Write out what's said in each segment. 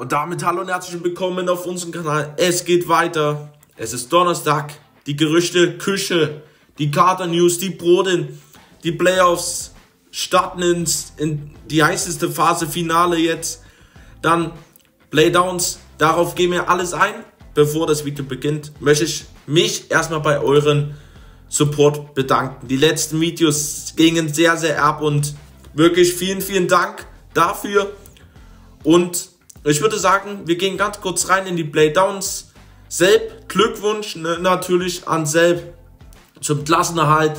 Und damit hallo und herzlich willkommen auf unserem Kanal. Es geht weiter. Es ist Donnerstag. Die Gerüchte, Küche, die Kader News, die Broten, die Playoffs starten in die heißeste Phase, Finale jetzt. Dann Playdowns. Darauf gehen wir alles ein. Bevor das Video beginnt, möchte ich mich erstmal bei euren Support bedanken. Die letzten Videos gingen sehr, sehr ab und wirklich vielen, vielen Dank dafür. Und ich würde sagen, wir gehen ganz kurz rein in die Playdowns. Selb, Glückwunsch natürlich an Selb zum Klassenerhalt.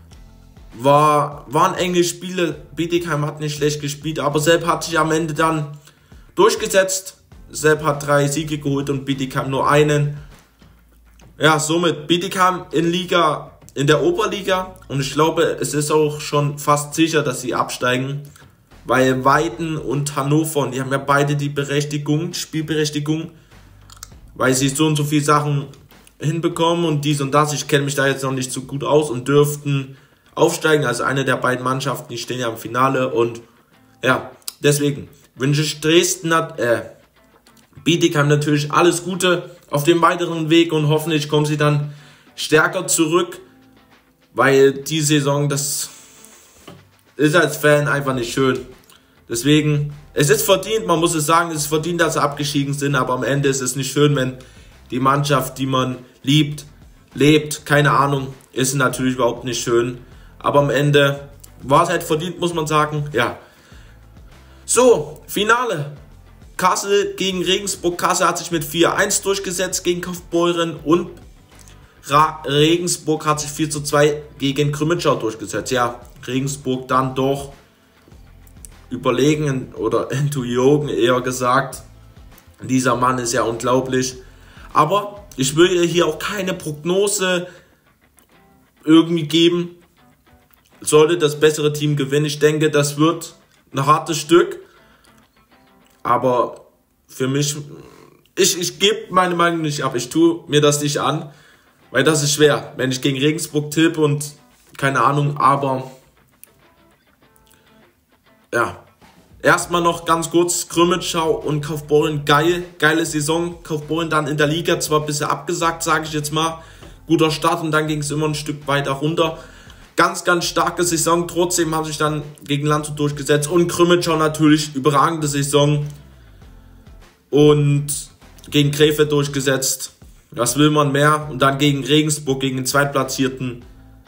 Waren enge Spiele. Bietigheim hat nicht schlecht gespielt, aber Selb hat sich am Ende dann durchgesetzt. Selb hat 3 Siege geholt und Bietigheim nur einen. Ja, somit Bietigheim in der Oberliga. Und ich glaube, es ist auch schon fast sicher, dass sie absteigen. Weil Weiden und Hannover, die haben ja beide die Spielberechtigung. Weil sie so und so viele Sachen hinbekommen und dies und das. Ich kenne mich da jetzt noch nicht so gut aus und dürften aufsteigen. Also eine der beiden Mannschaften, die stehen ja im Finale. Und ja, deswegen wünsche ich Bietigheim natürlich alles Gute auf dem weiteren Weg und hoffentlich kommen sie dann stärker zurück, weil die Saison, das ist als Fan einfach nicht schön. Deswegen, es ist verdient, man muss es sagen, es ist verdient, dass sie abgestiegen sind, aber am Ende ist es nicht schön, wenn die Mannschaft, die man lebt, keine Ahnung, ist natürlich überhaupt nicht schön, aber am Ende war es halt verdient, muss man sagen, ja. So, Finale. Kassel gegen Regensburg. Kassel hat sich mit 4:1 durchgesetzt gegen Kaufbeuren und Regensburg hat sich 4:2 gegen Crumitschau durchgesetzt. Ja, Regensburg dann doch überlegen oder Enthujogen eher gesagt. Dieser Mann ist ja unglaublich. Aber ich will hier auch keine Prognose irgendwie geben. Sollte das bessere Team gewinnen. Ich denke, das wird ein hartes Stück. Aber für mich, ich gebe meine Meinung nicht ab. Ich tue mir das nicht an, weil das ist schwer. Wenn ich gegen Regensburg tippe und keine Ahnung, aber ja. Erstmal noch ganz kurz, Crumitschau und Kaufbeuren, geile Saison. Kaufbeuren dann in der Liga, zwar ein bisschen abgesagt, sage ich jetzt mal. Guter Start und dann ging es immer ein Stück weiter runter. Ganz, ganz starke Saison, trotzdem haben sich dann gegen Landshut durchgesetzt. Und Crumitschau natürlich, überragende Saison. Und gegen Krefeld durchgesetzt. Was will man mehr? Und dann gegen Regensburg, gegen den Zweitplatzierten.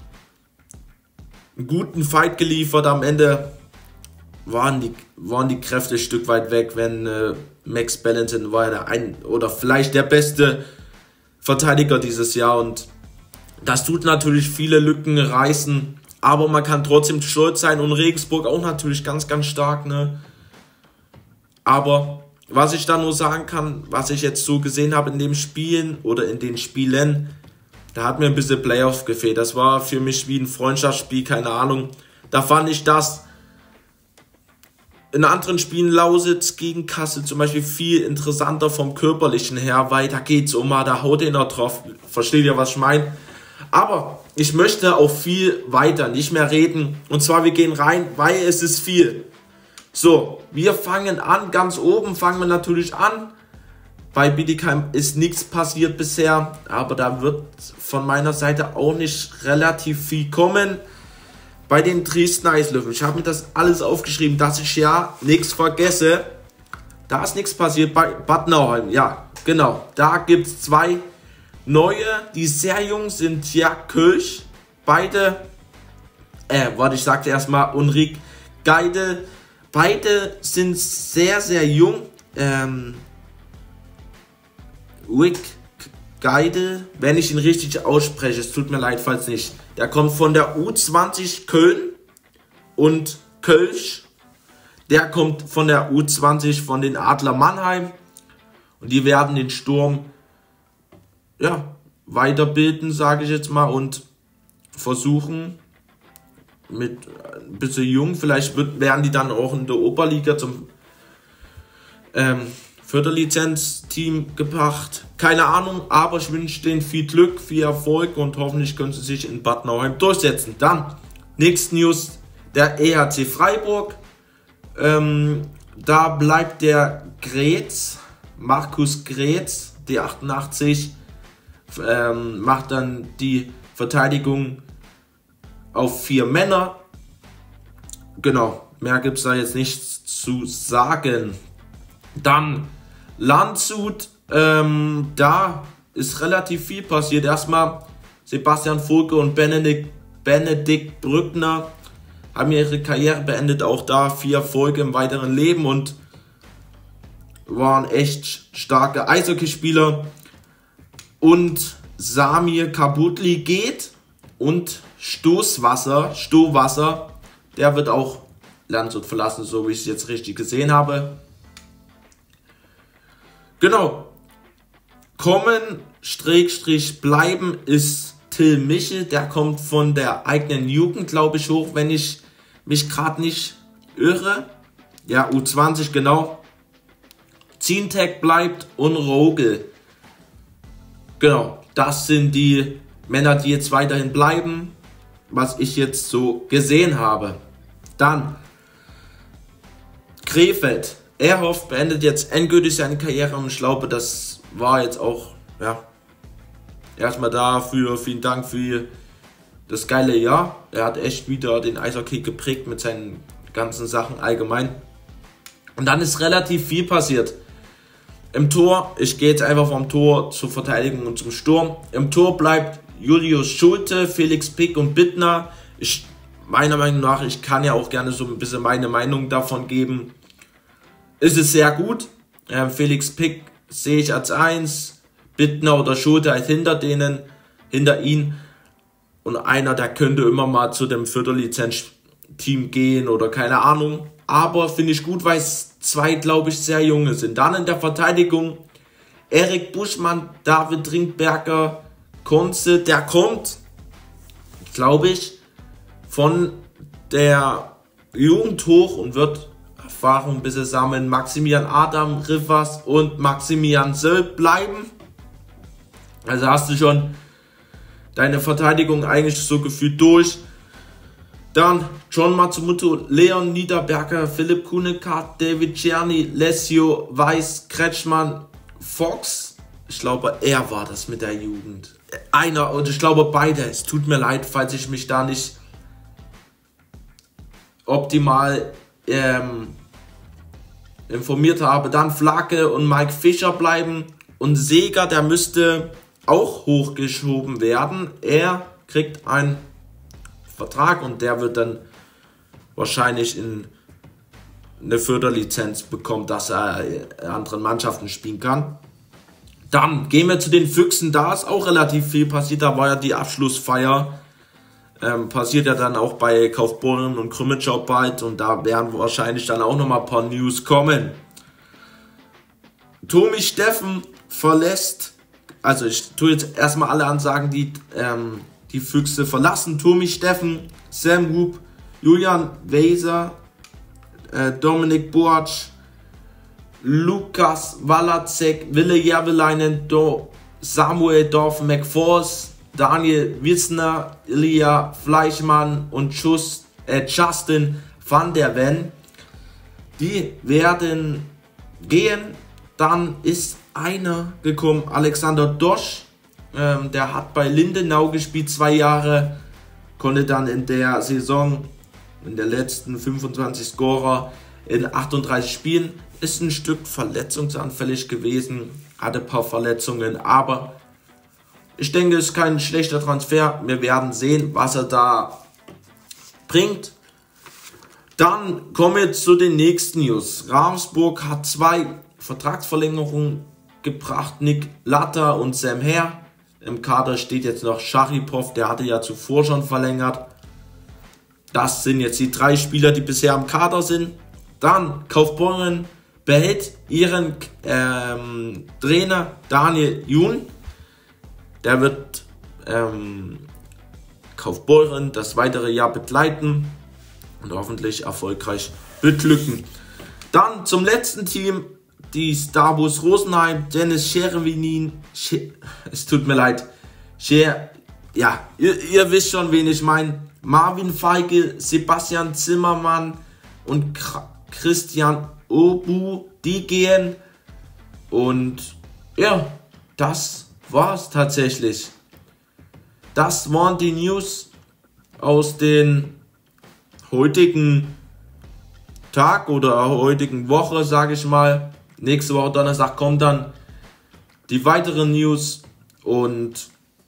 Einen guten Fight geliefert. Am Ende waren die Kräfte ein Stück weit weg, wenn Max Bellenton war ja oder vielleicht der beste Verteidiger dieses Jahr. Und das tut natürlich viele Lücken reißen, aber man kann trotzdem stolz sein und Regensburg auch natürlich ganz, ganz stark, ne? Aber was ich da nur sagen kann, was ich jetzt so gesehen habe in den Spielen oder in den Spielen, da hat mir ein bisschen Playoff gefehlt. Das war für mich wie ein Freundschaftsspiel, keine Ahnung. Da fand ich das in anderen Spielen, Lausitz gegen Kassel zum Beispiel, viel interessanter vom Körperlichen her, weil da geht's da haut er noch drauf. Versteht ihr, was ich meine? Aber ich möchte auch viel weiter nicht mehr reden. Und zwar, wir gehen rein, weil es ist viel. So, wir fangen an, ganz oben fangen wir natürlich an. Bei Bietigheim ist nichts passiert bisher, aber da wird von meiner Seite auch nicht relativ viel kommen. Bei den Dresdner Eislöwen, ich habe mir das alles aufgeschrieben, dass ich ja nichts vergesse. Da ist nichts passiert. Bei Bad Nauheim, ja, genau. Da gibt es 2 neue, die sehr jung sind. Ja, Kölsch, beide, ich sagte erstmal Ulrich Geide. Beide sind sehr, sehr jung. Rick Geide, wenn ich ihn richtig ausspreche, es tut mir leid, falls nicht. Der kommt von der U20 Köln und Kölsch. Der kommt von der U20 von den Adler Mannheim. Und die werden den Sturm weiterbilden, sage ich jetzt mal, und versuchen mit ein bisschen jung, vielleicht werden die dann auch in der Oberliga zum Förderlizenz-Team gebracht. Keine Ahnung, aber ich wünsche denen viel Glück, viel Erfolg und hoffentlich können sie sich in Bad Nauheim durchsetzen. Dann, nächste News, der EHC Freiburg Da bleibt der Grätz, Markus Grätz, die 88, macht dann die Verteidigung auf 4 Männer. Genau, mehr gibt es da jetzt nichts zu sagen. Dann Landshut, da ist relativ viel passiert. Erstmal Sebastian Vogel und Benedikt Brückner haben ihre Karriere beendet. Auch da 4 Erfolge im weiteren Leben und waren echt starke Eishockeyspieler. Und Samir Kabutli geht und Stohwasser, der wird auch Landshut verlassen, so wie ich es jetzt richtig gesehen habe. Genau. Bleiben ist Till Michel, der kommt von der eigenen Jugend, glaube ich, hoch, wenn ich mich gerade nicht irre. Ja, U20, genau. Zintek bleibt und Rogel. Genau, das sind die Männer, die jetzt weiterhin bleiben, was ich jetzt so gesehen habe. Dann Krefeld. Ehrhoff beendet jetzt endgültig seine Karriere und ich glaube, das war jetzt auch, ja, erstmal dafür, vielen Dank für das geile Jahr. Er hat echt wieder den Eishockey geprägt mit seinen ganzen Sachen allgemein. Und dann ist relativ viel passiert. Im Tor, ich gehe jetzt einfach vom Tor zur Verteidigung und zum Sturm. Im Tor bleibt Julius Schulte, Felix Pick und Bittner. Meiner Meinung nach, ich kann ja auch gerne so ein bisschen meine Meinung davon geben. Ist es sehr gut. Felix Pick sehe ich als 1. Bittner oder Schulte als hinter ihn. Und einer, der könnte immer mal zu dem Viertellizenz-Team gehen oder keine Ahnung. Aber finde ich gut, weil es 2, glaube ich, sehr junge sind. Dann in der Verteidigung Erik Buschmann, David Trinkberger, Kunze, der kommt, glaube ich, von der Jugend hoch und wird Erfahrung ein bisschen sammeln. Maximilian Adam, Rivers und Maximilian Söll bleiben. Also hast du schon deine Verteidigung eigentlich so gefühlt durch. Dann John Matsumoto, Leon Niederberger, Philipp Kuhnekart, David Czerny, Lesio Weiß, Kretschmann, Fox. Ich glaube, er war das mit der Jugend. Einer, und ich glaube beide. Es tut mir leid, falls ich mich da nicht optimal informiert habe. Dann Flake und Mike Fischer bleiben. Und Seeger, der müsste auch hochgeschoben werden. Er kriegt einen Vertrag und der wird dann wahrscheinlich in eine Förderlizenz bekommen, dass er in anderen Mannschaften spielen kann. Dann gehen wir zu den Füchsen. Da ist auch relativ viel passiert. Da war ja die Abschlussfeier. Passiert ja dann auch bei Kaufbeuren und Krümmitschau bald. Und da werden wahrscheinlich dann auch nochmal ein paar News kommen. Tommy Steffen verlässt. Also ich tue jetzt erstmal alle Ansagen, die die Füchse verlassen. Tommy Steffen, Sam Hoop, Julian Weiser, Dominik Boatsch, Lukas Walacek, Wille Järvelainen, Samuel Dorf McForce, Daniel Wissner, Ilya Fleischmann und Justin van der Ven. Die werden gehen. Dann ist einer gekommen, Alexander Dosch. Der hat bei Lindenau gespielt 2 Jahre, konnte dann in der Saison, in der letzten 25 Scorer in 38 Spielen, ist ein Stück verletzungsanfällig gewesen, hatte ein paar Verletzungen, aber ich denke, es ist kein schlechter Transfer. Wir werden sehen, was er da bringt. Dann kommen wir zu den nächsten News. Ravensburg hat 2 Vertragsverlängerungen gebracht, Nick Latta und Sam Herr. Im Kader steht jetzt noch Scharipov, der hatte ja zuvor schon verlängert. Das sind jetzt die 3 Spieler, die bisher im Kader sind. Dann Kaufbeuren behält ihren Trainer Daniel Jun. Der wird Kaufbeuren das weitere Jahr begleiten und hoffentlich erfolgreich beglücken. Dann zum letzten Team, die Starbus Rosenheim, Dennis Scherwinin, es tut mir leid, ja, ihr wisst schon, wen ich meine, Marvin Feigl, Sebastian Zimmermann und Christian Obu, die gehen. Und ja, das war's tatsächlich. Das waren die News aus den heutigen Tag oder heutigen Woche, sage ich mal. Nächste Woche Donnerstag kommt dann die weiteren News. Und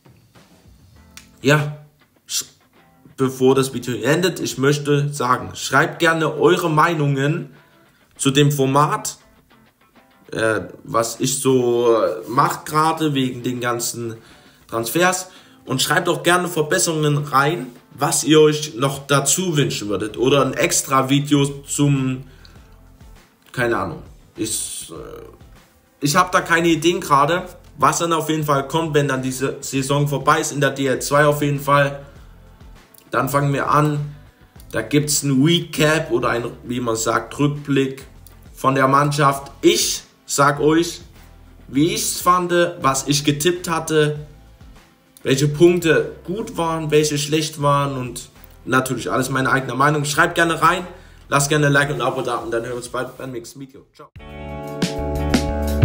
ja, bevor das Video endet, ich möchte sagen, schreibt gerne eure Meinungen zu dem Format, was ich so mache gerade wegen den ganzen Transfers, und schreibt auch gerne Verbesserungen rein, was ihr euch noch dazu wünschen würdet oder ein extra Video zum, keine Ahnung, ich habe da keine Ideen gerade, was dann auf jeden Fall kommt, wenn dann diese Saison vorbei ist, in der DL2 auf jeden Fall. Dann fangen wir an, da gibt es ein Recap oder ein, wie man sagt, Rückblick von der Mannschaft. Ich sag euch, wie ich es fand, was ich getippt hatte, welche Punkte gut waren, welche schlecht waren und natürlich alles meine eigene Meinung. Schreibt gerne rein, lasst gerne ein Like und ein Abo da und dann hören wir uns bald beim nächsten Video. Ciao.